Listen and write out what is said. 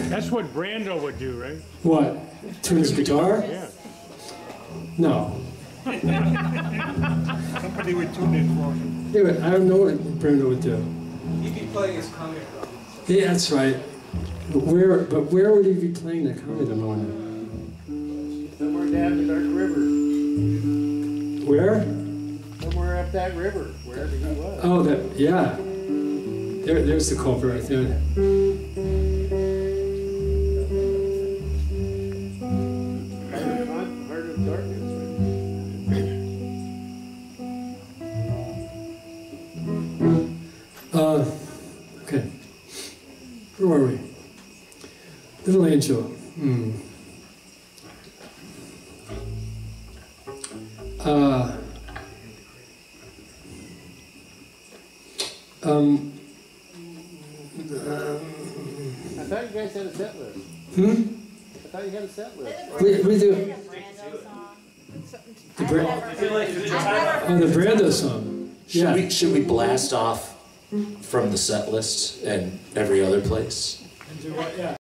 That's what Brando would do, right? What? Tune his guitar? Yeah. No. Somebody would tune in for him. Yeah, but I don't know what Brando would do. He'd be playing his comic drum. Yeah, that's right. But where would he be playing the comedy drum? Somewhere down the Dark River. Where? Somewhere up that river, wherever he was. Oh, yeah. There's the culprit right there. Heart of Darkness. Okay. Where were we? Little Angel. I thought you guys had a set list. I thought you had a set list. We do. The Brando song. Yeah. Should we blast off from the set list and every other place? And do what? Yeah.